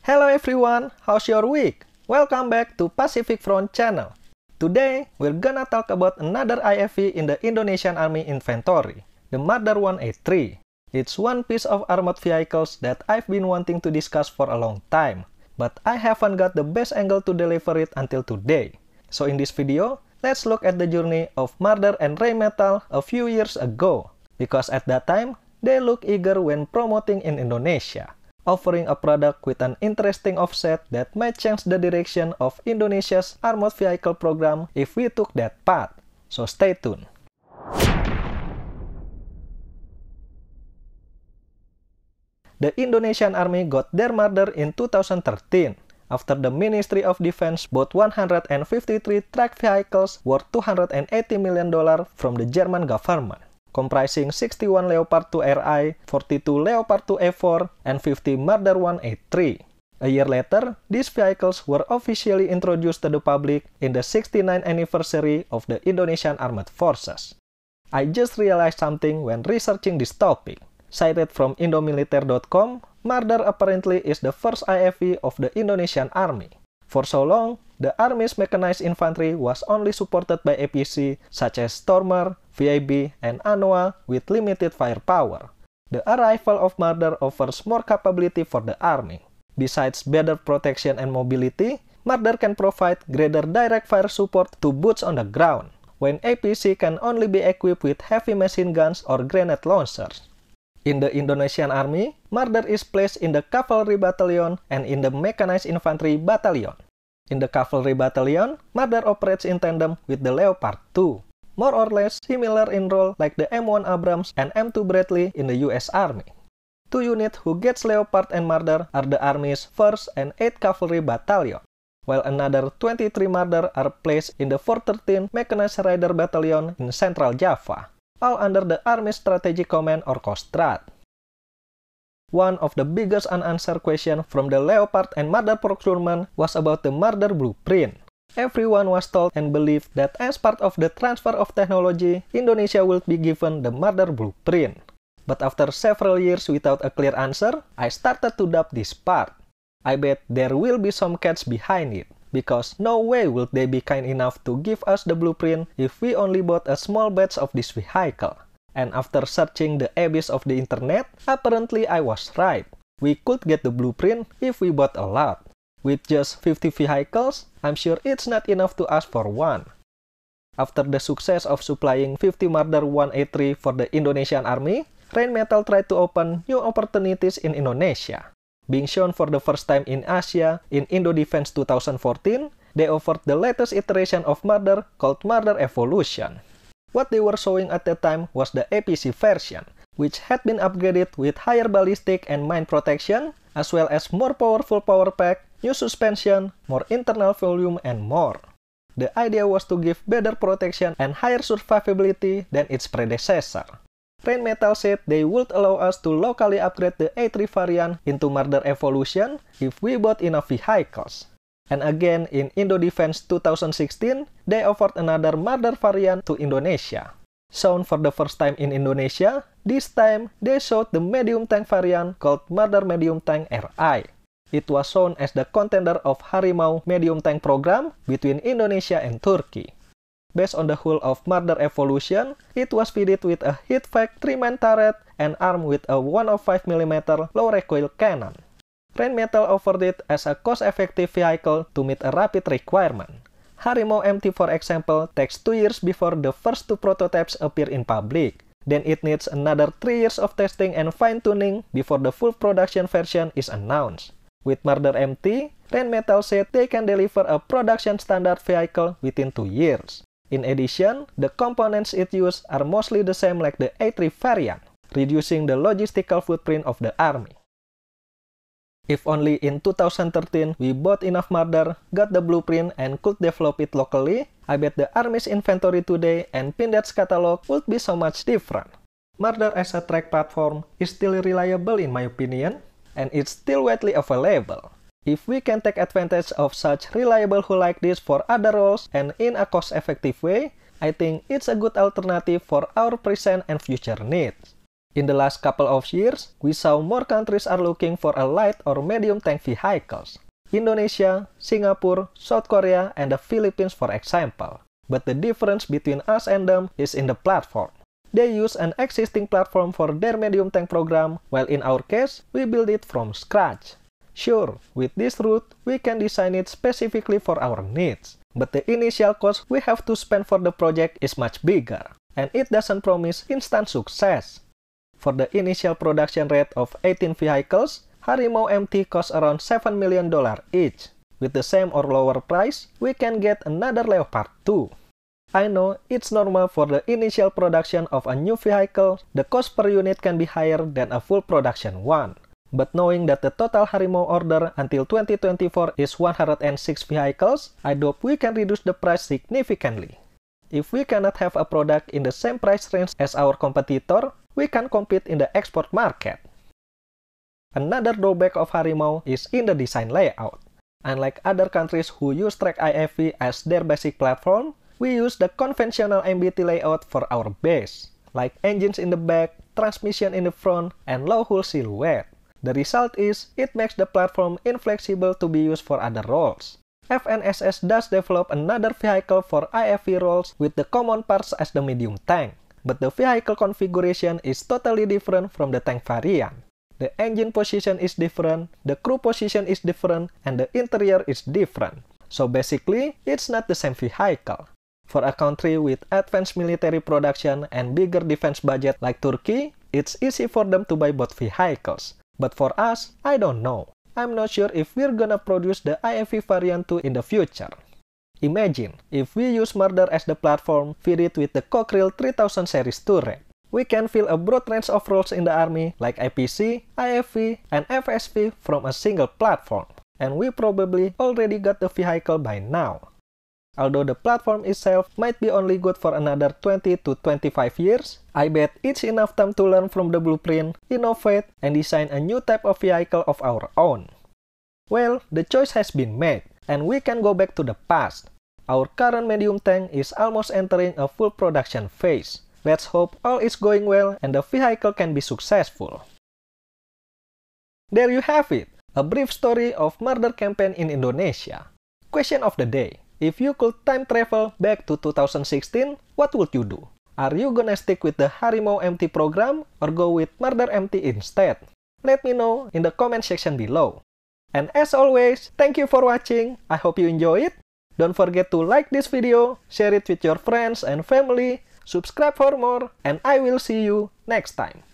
Hello everyone, how's your week? Welcome back to Pacific Front channel. Today, we're gonna talk about another IFV in the Indonesian Army inventory, the Marder 1A3. It's one piece of armored vehicles that I've been wanting to discuss for a long time, but I haven't got the best angle to deliver it until today. So in this video, let's look at the journey of Marder and Rheinmetall a few years ago, because at that time, they look eager when promoting in Indonesia, offering a product with an interesting offset that might change the direction of Indonesia's armored vehicle program if we took that path. So stay tuned. The Indonesian Army got their Marder in 2013, after the Ministry of Defense bought 153 track vehicles worth $280 million from the German government, comprising 61 Leopard 2RI, 42 Leopard 2A4, and 50 Marder 1A3. A year later, these vehicles were officially introduced to the public in the 69th anniversary of the Indonesian Armed Forces. I just realized something when researching this topic. Cited from Indomilitary.com, Marder apparently is the first IFV of the Indonesian Army. For so long, the Army's mechanized infantry was only supported by APC such as Stormer, VIB, and ANOA with limited firepower. The arrival of Marder offers more capability for the Army. Besides better protection and mobility, Marder can provide greater direct fire support to boots on the ground, when APC can only be equipped with heavy machine guns or grenade launchers. In the Indonesian Army, Marder is placed in the Cavalry Battalion and in the Mechanized Infantry Battalion. In the Cavalry Battalion, Marder operates in tandem with the Leopard 2, more or less similar in role like the M1 Abrams and M2 Bradley in the US Army. Two units who gets Leopard and Marder are the Army's 1st and 8th Cavalry Battalion, while another 23 Marder are placed in the 413 Mechanized Rider Battalion in Central Java, all under the Army Strategic Command or Kostrad. One of the biggest unanswered questions from the Leopard and Marder procurement was about the Marder blueprint. Everyone was told and believed that as part of the transfer of technology, Indonesia would be given the Marder blueprint. But after several years without a clear answer, I started to doubt this part. I bet there will be some catch behind it, because no way would they be kind enough to give us the blueprint if we only bought a small batch of this vehicle. And after searching the abyss of the internet, apparently I was right. We could get the blueprint if we bought a lot. With just 50 vehicles, I'm sure it's not enough to ask for one. After the success of supplying 50 Marder 1A3 for the Indonesian Army, Rheinmetall tried to open new opportunities in Indonesia. Being shown for the first time in Asia in Indo Defense 2014, they offered the latest iteration of Marder called Marder Evolution. What they were showing at that time was the APC version, which had been upgraded with higher ballistic and mine protection, as well as more powerful power pack, new suspension, more internal volume, and more. The idea was to give better protection and higher survivability than its predecessor. Rheinmetall said they would allow us to locally upgrade the A3 variant into Marder Evolution if we bought enough vehicles. And again, in Indo Defense 2016, they offered another Marder variant to Indonesia. Shown for the first time in Indonesia, this time they showed the medium tank variant called Marder Medium Tank RI. It was shown as the contender of Harimau Medium Tank program between Indonesia and Turkey. Based on the hull of Marder Evolution, it was fitted with a heat-vac 3-man turret and armed with a 105mm low-recoil cannon. Rheinmetall offered it as a cost-effective vehicle to meet a rapid requirement. Harimau MT, for example, takes 2 years before the first 2 prototypes appear in public. Then it needs another 3 years of testing and fine-tuning before the full production version is announced. With Marder MT, Rheinmetall said they can deliver a production standard vehicle within 2 years. In addition, the components it uses are mostly the same like the A3 variant, reducing the logistical footprint of the Army. If only in 2013 we bought enough Marder, got the blueprint, and could develop it locally, I bet the Army's inventory today and Pindad's catalog would be so much different. Marder as a track platform is still reliable in my opinion, and it's still widely available. If we can take advantage of such reliable hull like this for other roles and in a cost-effective way, I think it's a good alternative for our present and future needs. In the last couple of years, we saw more countries are looking for a light or medium tank vehicles. Indonesia, Singapore, South Korea, and the Philippines for example. But the difference between us and them is in the platform. They use an existing platform for their medium tank program, while in our case, we build it from scratch. Sure, with this route, we can design it specifically for our needs. But the initial cost we have to spend for the project is much bigger, and it doesn't promise instant success. For the initial production rate of 18 vehicles, Harimau MT costs around $7 million each. With the same or lower price, we can get another Leopard 2. I know it's normal for the initial production of a new vehicle, the cost per unit can be higher than a full production one. But knowing that the total Harimau order until 2024 is 106 vehicles, I hope we can reduce the price significantly. If we cannot have a product in the same price range as our competitor, we can compete in the export market. Another drawback of Harimau is in the design layout. Unlike other countries who use track IFV as their basic platform, we use the conventional MBT layout for our base, like engines in the back, transmission in the front, and low hull silhouette. The result is, it makes the platform inflexible to be used for other roles. FNSS does develop another vehicle for IFV roles with the common parts as the medium tank, but the vehicle configuration is totally different from the tank variant. The engine position is different, the crew position is different, and the interior is different. So basically, it's not the same vehicle. For a country with advanced military production and bigger defense budget like Turkey, it's easy for them to buy both vehicles. But for us, I don't know. I'm not sure if we're gonna produce the IFV variant 2 in the future. Imagine, if we use Marder as the platform, feed it with the Cockerel 3000 series turret. We can fill a broad range of roles in the Army like IPC, IFV, and FSV from a single platform. And we probably already got the vehicle by now. Although the platform itself might be only good for another 20 to 25 years, I bet it's enough time to learn from the blueprint, innovate, and design a new type of vehicle of our own. Well, the choice has been made, and we can go back to the past. Our current medium tank is almost entering a full production phase. Let's hope all is going well and the vehicle can be successful. There you have it, a brief story of Marder campaign in Indonesia. Question of the day. If you could time travel back to 2016, what would you do? Are you gonna stick with the Harimau MT program or go with Marder MT instead? Let me know in the comment section below. And as always, thank you for watching. I hope you enjoy it. Don't forget to like this video, share it with your friends and family, subscribe for more, and I will see you next time.